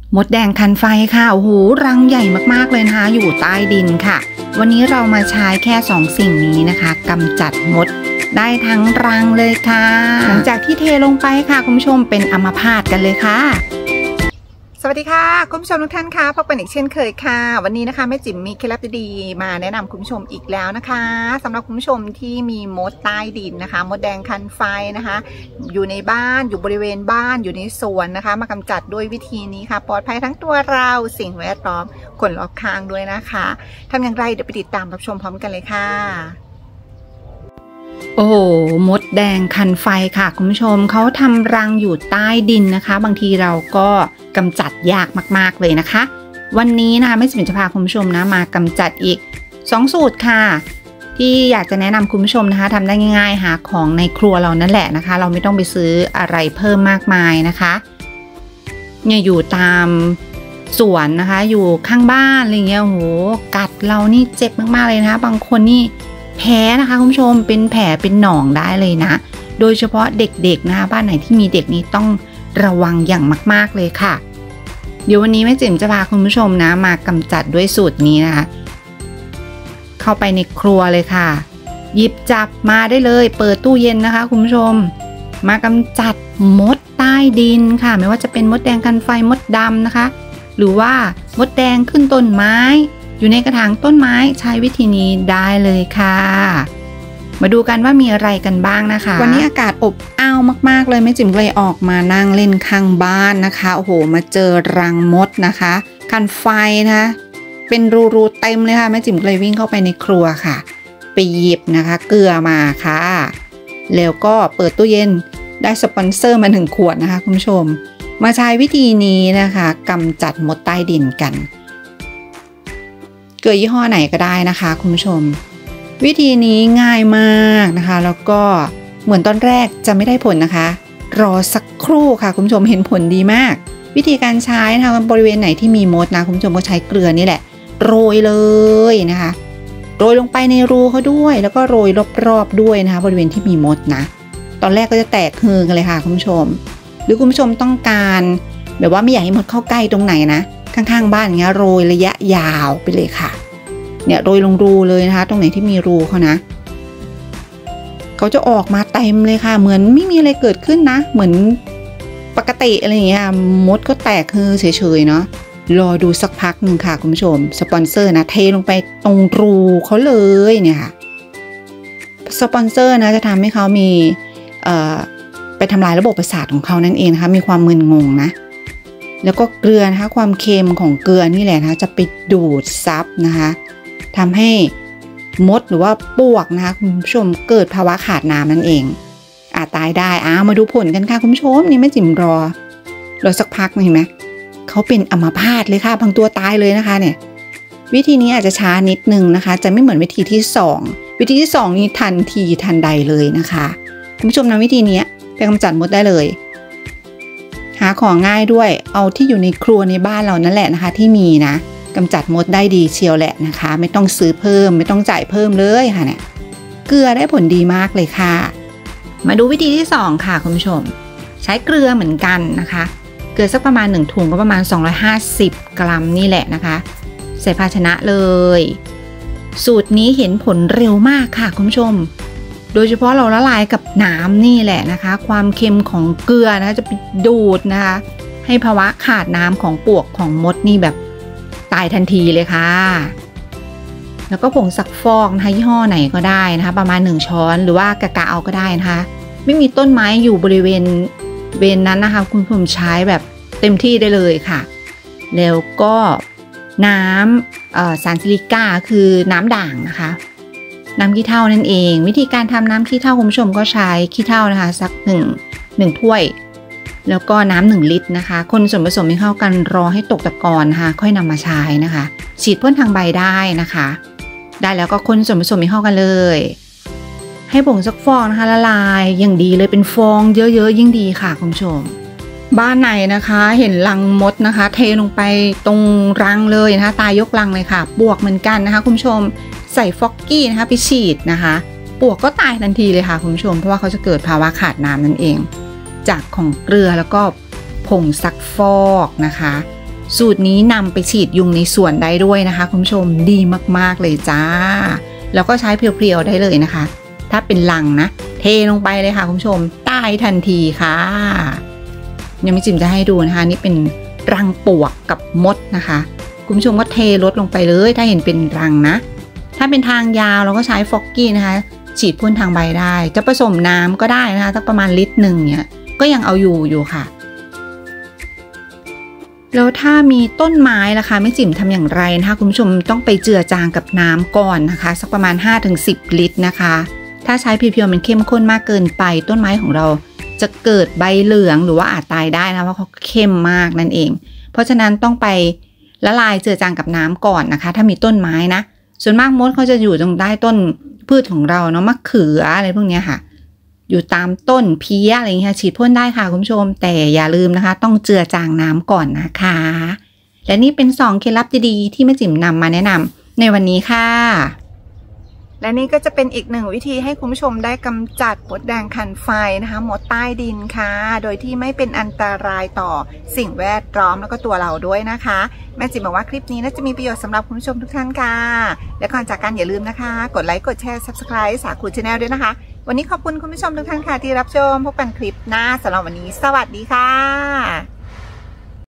มดแดงคันไฟค่ะโอ้โหรังใหญ่มากๆเลยนะคะอยู่ใต้ดินค่ะวันนี้เรามาใช้แค่2สิ่งนี้นะคะกำจัดมดได้ทั้งรังเลยค่ะหลังจากที่เทลงไปค่ะคุณผู้ชมเป็นอัมพาตกันเลยค่ะสวัสดีค่ะคุณผู้ชมทุกท่านค่ะพบกันอีกเช่นเคยค่ะวันนี้นะคะแม่จิ๋มมีเคล็ดลับดีๆมาแนะนำคุณผู้ชมอีกแล้วนะคะสำหรับคุณผู้ชมที่มีมดใต้ดินนะคะมดแดงคันไฟนะคะอยู่ในบ้านอยู่บริเวณบ้านอยู่ในสวนนะคะมากำจัดด้วยวิธีนี้ค่ะปลอดภัยทั้งตัวเราสิ่งแวดล้อมคนรอบข้างด้วยนะคะทำอย่างไรเดี๋ยวไปติดตามรับชมพร้อมกันเลยค่ะโอ้มดแดงคันไฟค่ะคุณผู้ชมเขาทำรังอยู่ใต้ดินนะคะบางทีเราก็กำจัดยากมากๆเลยนะคะวันนี้นะคะแม่จิ๋มจะพาคุณผู้ชมนะมากำจัดอีก2สูตรค่ะที่อยากจะแนะนำคุณผู้ชมนะคะทำได้ง่ายๆหาของในครัวเรานั่นแหละนะคะเราไม่ต้องไปซื้ออะไรเพิ่มมากมายนะคะเนี่ยอยู่ตามสวนนะคะอยู่ข้างบ้านอะไรเงี้ยโหกัดเรานี่เจ็บมากๆเลยนะคะบางคนนี่แพ้นะคะคุณผู้ชมเป็นแผลเป็นหนองได้เลยนะโดยเฉพาะเด็กๆนะคะบ้านไหนที่มีเด็กนี้ต้องระวังอย่างมากๆเลยค่ะเดี๋ยววันนี้แม่จิ๋มจะพาคุณผู้ชมนะมากำจัดด้วยสูตรนี้นะคะเข้าไปในครัวเลยค่ะหยิบจับมาได้เลยเปิดตู้เย็นนะคะคุณผู้ชมมากำจัดมดใต้ดินค่ะไม่ว่าจะเป็นมดแดงคันไฟมดดำนะคะหรือว่ามดแดงขึ้นต้นไม้อยู่ในกระถางต้นไม้ใช้วิธีนี้ได้เลยค่ะมาดูกันว่ามีอะไรกันบ้างนะคะวันนี้อากาศอบอ้าวมากๆเลยแม่จิ๋มเลยออกมานั่งเล่นข้างบ้านนะคะโอ้โหมาเจอรังมดนะคะคันไฟนะคะเป็นรูๆเต็มเลยค่ะแม่จิ๋มเลยวิ่งเข้าไปในครัวค่ะไปหยิบนะคะเกลือมาค่ะแล้วก็เปิดตู้เย็นได้สปอนเซอร์มา1 ขวดนะคะคุณผู้ชมมาใช้วิธีนี้นะคะกำจัดมดใต้ดินกันเกลือยี่ห้อไหนก็ได้นะคะคุณผู้ชมวิธีนี้ง่ายมากนะคะแล้วก็เหมือนตอนแรกจะไม่ได้ผลนะคะรอสักครู่ค่ะคุณผู้ชมเห็นผลดีมากวิธีการใช้นะคะบริเวณไหนที่มีมดนะคุณผู้ชมก็ใช้เกลือนี่แหละโรยเลยนะคะโรยลงไปในรูเขาด้วยแล้วก็โรยรอบๆด้วยนะคะบริเวณที่มีมดนะตอนแรกก็จะแตกฮือกันเลยค่ะคุณผู้ชมหรือคุณผู้ชมต้องการแบบว่าไม่อยากให้มดเข้าใกล้ตรงไหนนะข้างๆบ้านอย่างเงี้ยโรยระยะยาวไปเลยค่ะเนี่ยโรยลงรูเลยนะคะตรงไหนที่มีรูเขานะเขาจะออกมาเต็มเลยค่ะเหมือนไม่มีอะไรเกิดขึ้นนะเหมือนปกติอะไรอย่างเงี้ยมดก็แตกคือเฉยๆเนาะรอดูสักพักหนึ่งค่ะคุณผู้ชมสปอนเซอร์นะเทลงไปตรงรูเขาเลยเนี่ยค่ะสปอนเซอร์นะจะทำให้เขามีไปทำลายระบบประสาทของเขานั่นเองนะคะมีความมึนงงนะแล้วก็เกลือนะคะความเค็มของเกลือนี่แหละนะคะจะไปดูดซับนะคะทำให้มดหรือว่าปลวกนะคะคุณผู้ชมเกิดภาวะขาดน้ำนั่นเองตายได้มาดูผลกันค่ะคุณผู้ชมนี่แม่จิ๋มรอสักพักเห็นไหมเขาเป็นอัมพาตเลยค่ะบางตัวตายเลยนะคะเนี่ยวิธีนี้อาจจะช้านิดนึงนะคะจะไม่เหมือนวิธีที่2วิธีที่2นี้ทันทีทันใดเลยนะคะคุณผู้ชมนำวิธีนี้ไปกำจัดมดได้เลยหาของง่ายด้วยเอาที่อยู่ในครัวในบ้านเรานั่นแหละนะคะที่มีนะกำจัดมดได้ดีเชียวแหละนะคะไม่ต้องซื้อเพิ่มไม่ต้องจ่ายเพิ่มเลยค่ะเนี่ยเกลือได้ผลดีมากเลยค่ะมาดูวิธีที่2ค่ะคุณผู้ชมใช้เกลือเหมือนกันนะคะเกลือสักประมาณ1 ถุงก็ประมาณ250 กรัมนี่แหละนะคะใส่ภาชนะเลยสูตรนี้เห็นผลเร็วมากค่ะคุณผู้ชมโดยเฉพาะเราละลายกับน้ำนี่แหละนะคะความเค็มของเกลือนะจะไปดูดนะคะให้ภาวะขาดน้ำของปลวกของมดนี่แบบตายทันทีเลยค่ะแล้วก็ผงซักฟอกนะคะยี่ห้อไหนก็ได้นะคะประมาณ1 ช้อนหรือว่ากะกะเอาก็ได้นะคะไม่มีต้นไม้อยู่บริเวณนั้นนะคะคุณผู้ชมใช้แบบเต็มที่ได้เลยค่ะแล้วก็น้ำสารซิลิก้าคือน้ำด่างนะคะน้ำขี้เถ้านั่นเองวิธีการทำน้ำขี้เถ้าคุณผู้ชมก็ใช้ขี้เถ้านะคะสัก1 ถ้วยแล้วก็น้ำ1 ลิตรนะคะคนส่วนผสมให้เข้ากันรอให้ตกตะกอนนะคะค่อยนำมาใช้นะคะฉีดพ่นทางใบได้นะคะได้แล้วก็คนส่วนผสมให้เข้ากันเลยให้ผงซักฟอกนะคะละลายอย่างดีเลยเป็นฟองเยอะๆยิ่งดีค่ะคุณผู้ชมบ้านไหนนะคะเห็นรังมดนะคะเทลงไปตรงรังเลยนะคะตายยกรังเลยค่ะปลวกเหมือนกันนะคะคุณผู้ชมใส่ฟอกกี้นะคะไปฉีดนะคะปลวกก็ตายทันทีเลยค่ะคุณผู้ชมเพราะว่าเขาจะเกิดภาวะขาดน้ำนั่นเองจากของเกลือแล้วก็ผงซักฟอกนะคะสูตรนี้นำไปฉีดยุงในสวนได้ด้วยนะคะคุณผู้ชมดีมากๆเลยจ้าแล้วก็ใช้เพียวๆได้เลยนะคะถ้าเป็นลังนะเทลงไปเลยค่ะคุณผู้ชมตายทันทีค่ะยังไม่จิมจะให้ดูนะคะนี่เป็นรังปลวกกับมดนะคะคุณผู้ชมก็เทลดลงไปเลยถ้าเห็นเป็นรังนะถ้าเป็นทางยาวเราก็ใช้ฟอกกี้นะคะฉีดพ่นทางใบได้จะผสมน้ำก็ได้นะคะสักประมาณลิตรหนึ่งเนี่ยก็ยังเอาอยู่ค่ะแล้วถ้ามีต้นไม้ล่ะคะแม่จิ๋มทำอย่างไรนะคะคุณผู้ชมต้องไปเจือจางกับน้ำก่อนนะคะสักประมาณ 5-10 ลิตรนะคะถ้าใช้เพียวๆมันเข้มข้นมากเกินไปต้นไม้ของเราจะเกิดใบเหลืองหรือว่าอาจตายได้นะเพราะเขาเข้มมากนั่นเองเพราะฉะนั้นต้องไปละลายเจือจางกับน้ำก่อนนะคะถ้ามีต้นไม้นะส่วนมากมดเขาจะอยู่ตรงใต้ต้นพืชของเราเนาะมะเขืออะไรพวกนี้ค่ะอยู่ตามต้นเพี้ยอะไรอย่างเงี้ยฉีดพ่นได้ค่ะคุณผู้ชมแต่อย่าลืมนะคะต้องเจือจางน้ำก่อนนะคะและนี่เป็น2เคล็ดลับดีๆที่แม่จิ๋มนำมาแนะนำในวันนี้ค่ะและนี่ก็จะเป็นอีก1วิธีให้คุณผู้ชมได้กำจัดมดแดงคันไฟนะคะมดใต้ดินค่ะโดยที่ไม่เป็นอันตรายต่อสิ่งแวดล้อมแล้วก็ตัวเราด้วยนะคะแม่จิ๋มบอกว่าคลิปนี้น่าจะมีประโยชน์สำหรับคุณผู้ชมทุกท่านค่ะและก่อนจากกันอย่าลืมนะคะกดไลค์กดแชร์ Subscribe สาคู Channel ด้วยนะคะวันนี้ขอบคุณคุณผู้ชมทุกท่านค่ะที่รับชมพบกันคลิปหน้าสำหรับวันนี้สวัสดีค่ะ